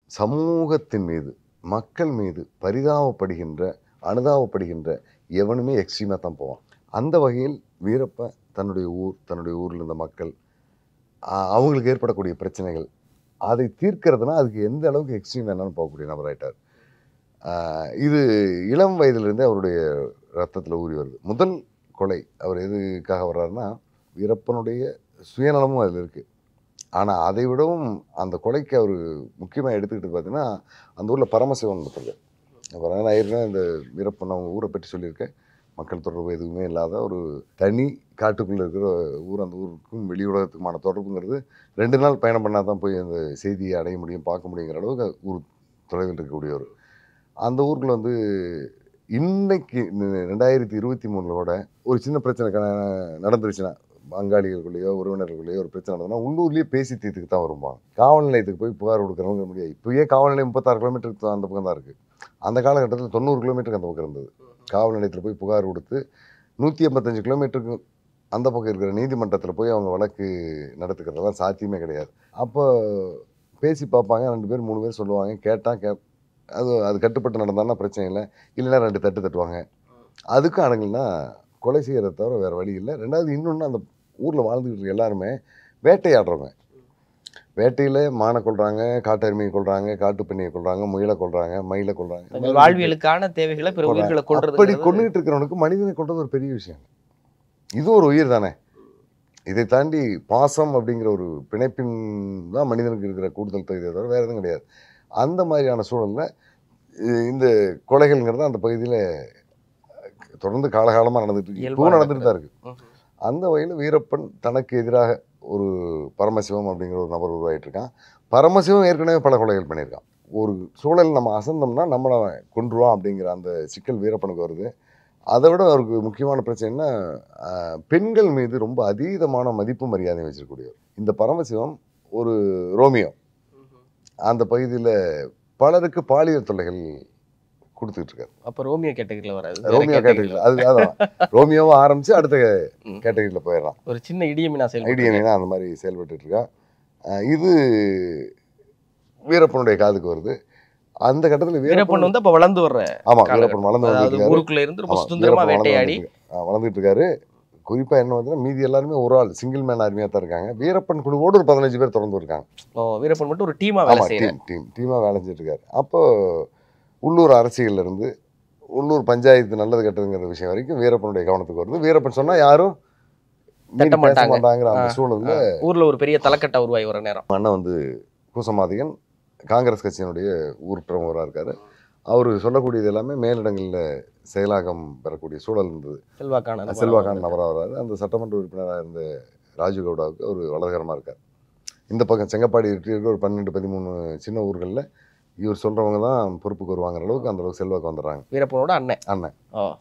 சமூகத்தின் மீது, மக்கள் மீது பரிதாபப்படுகின்ற, அனுதாபப்படுகின்ற எவனுமே எக்ஸ்ட்ரீமாக தான் போவான். அந்த வகையில் வீரப்பன் தன்னுடைய ஊரில் இருந்த மக்கள், அவங்களுக்கு ஏற்படக்கூடிய பிரச்சனைகள், அதை தீர்க்கிறதுனா அதுக்கு எந்த அளவுக்கு எக்ஸ்ட்ரீம் வேணாலும் போகக்கூடிய நபர் ஆயிட்டார். இது இளம் வயதிலிருந்தே அவருடைய ரத்தத்தில் ஊறி வருது. முதல் கொலை அவர் எதுக்காக வர்றாருன்னா, வீரப்பனுடைய சுயநலமும் அதில் இருக்குது. ஆனால் அதை விடவும் அந்த கொலைக்கு அவர் முக்கியமாக எடுத்துக்கிட்டு பார்த்தீங்கன்னா, அந்த ஊரில் பரமசிவன் இருக்காரு. அப்புறம் நான் ஏற்கனவே இந்த வீரப்பன் அவங்க ஊரை பற்றி சொல்லியிருக்கேன். மக்கள் தொடர்பு எதுவுமே இல்லாத ஒரு தனி காட்டுக்குள்ளே இருக்கிற ஊர். அந்த ஊருக்கும் வெளி உலகத்துக்குமான தொடர்புங்கிறது 2 நாள் பயணம் பண்ணால் தான் போய் அந்த செய்தியை அடைய முடியும், பார்க்க முடியுங்கிற அளவுக்கு ஊர் தொலைவில் இருக்கக்கூடியவர். அந்த ஊருக்குள்ள வந்து இன்னைக்கு 2023 கூட ஒரு சின்ன பிரச்சனை நடந்துருச்சுன்னா, பங்காளிகளுக்குள்ளேயோ உறவினர்களுக்குள்ளேயோ ஒரு பிரச்சனை நடந்ததுன்னா உள்ளூர்லேயே பேசி தீர்த்துக்கு தான் வருவாங்க. காவல் நிலையத்துக்கு போய் புகார் கொடுக்குறவங்க முடியாது. இப்போயே காவல் நிலையம் 36 கிலோமீட்டருக்கு அந்த பக்கம் தான் இருக்குது. அந்த காலகட்டத்தில் 90 கிலோமீட்டருக்கு அந்த பக்கம் இருந்தது. காவல் நிலையத்தில் போய் புகார் கொடுத்து 185 கிலோமீட்டருக்கு அந்த பக்கம் இருக்கிற நீதிமன்றத்தில் போய் அவங்க வழக்கு நடத்துக்கிறதெல்லாம் சாத்தியமே கிடையாது. அப்போ பேசி பார்ப்பாங்க, 2 பேர் 3 பேர் சொல்லுவாங்க. கேட்டால் அது கட்டுப்பட்டு நடந்தான்னா பிரச்சனை இல்லை, இல்லைன்னா 2 தட்டு தட்டுவாங்க. அதுக்கும் அடங்கலைன்னா கொலை செய்கிறத தவிர வேறு வழி இல்லை. ரெண்டாவது இன்னொன்று, அந்த ஊரில் வாழ்ந்துக்கிட்டு இருக்க எல்லாருமே வேட்டையாடுறவங்க. வேட்டையில் மானை கொள்றாங்க, காட்டெருமையை கொள்றாங்க, காட்டுப்பண்ணியை கொள்றாங்க, முயலை கொள்றாங்க, மயிலை கொள்றாங்க. வாழ்வியலுக்கான தேவைகளை பிற உயிர்களை கொள்றது. அப்படி கொண்டுகிட்டு இருக்கிறவனுக்கு மனிதனை கொள்றது ஒரு பெரிய விஷயம். இது ஒரு உயிர் தானே. இதை தாண்டி பாசம் அப்படிங்கிற ஒரு பிணைப்பின் தான் மனிதனுக்கு இருக்கிற கூடுதல் தகுதியை தவிர வேறு எதுவும் கிடையாது. அந்த மாதிரியான சூழலில் இந்த கொலைகள்ங்கிறது அந்த பகுதியில் தொடர்ந்து காலகாலமாக நடந்துட்டு இருக்கு, இப்போ நடந்துட்டு தான் இருக்கு. அந்த வகையில் வீரப்பன் தனக்கு எதிராக ஒரு பரமசிவம் அப்படிங்கிற ஒரு நபர் உருவாகிட்டு இருக்கான். பரமசிவம் ஏற்கனவே பல கொலைகள் பண்ணியிருக்கான். ஒரு சூழல் நம்ம அசந்தோம்னா நம்மளை கொன்றுவான் அப்படிங்கிற அந்த சிக்கல் வீரப்பனுக்கு வருது. அதை விட அவருக்கு முக்கியமான பிரச்சனைன்னா, பெண்கள் மீது ரொம்ப அதீதமான மதிப்பு மரியாதை வச்சிருக்கக்கூடியவர். இந்த பரமசிவம் ஒரு ரோமியோ. அந்த பகுதியில் பலருக்கு பாலியல் தொல்லைகள் கொடுத்துட்டு இருக்காரு. அப்போ ரோமியோ கேட்டகரியில் வராது. ரோமியோ கேட்டகரியில் அதான் ரோமியோவை ஆரம்பிச்சு அடுத்த கேட்டகரியில் போயிடலாம். ஒரு சின்ன இடியமீனா அந்த மாதிரி செயல்பட்டு இருக்கா. இது வீரப்பனுடைய காதுக்கு வருது. அந்த கட்டத்தில் வீரப்பன் வந்து அப்போ வளர்ந்து வர்ற. ஆமாம், வீரப்பன் வளர்ந்து ஊருக்குள்ள இருந்து ரொம்ப சுதந்திரமா வேட்டையாடி வளர்ந்துட்டு இருக்காரு. குறிப்பாக என்ன வந்து மீதி எல்லாருமே ஒரு ஆள் சிங்கிள் மேன் ஆர்மியாக தான் இருக்காங்க. வீரப்பன் குழுவோடு ஒரு 15 பேர் தொடர்ந்து இருக்காங்க. வீரப்பன் மட்டும் ஒரு டீமாக வேலை செஞ்சுட்டு இருக்காரு. அப்போ உள்ளூர் அரசியல்ல இருந்து உள்ளூர் பஞ்சாயத்து நல்லது கெட்டதுங்கிற விஷயம் வரைக்கும் வீரப்பனுடைய கவனத்துக்கு வருது. வீரப்பன் சொன்னா யாரும் தட்ட மாட்டாங்கிற அந்த சூழல்ல ஊர்ல ஒரு பெரிய தலைக்கட்டை உருவாகி வர நேரம் அண்ணன் வந்து கூசமாதிகன் காங்கிரஸ் கட்சியினுடைய ஊர் பிரமுகராக இருக்காரு. அவரு சொல்லக்கூடியது எல்லாமே மேலிடங்களில் செயலாக்கம் பெறக்கூடிய சூழல் இருந்தது. செல்வாக்கான நபராக வராது. அந்த சட்டமன்ற உறுப்பினராக இருந்த ராஜுகவுடாவுக்கு அவர் வலதுகரமாக இருக்கார். இந்த பக்கம் செங்கப்பாடி இருக்க ஒரு 12-13 சின்ன ஊர்களில் இவர் சொல்றவங்க தான் பொறுப்புக்கு வருவாங்கிற அளவுக்கு அந்த அளவுக்கு செல்வாக்கு வந்துடுறாங்க. வீரப்பனோட அண்ணன்.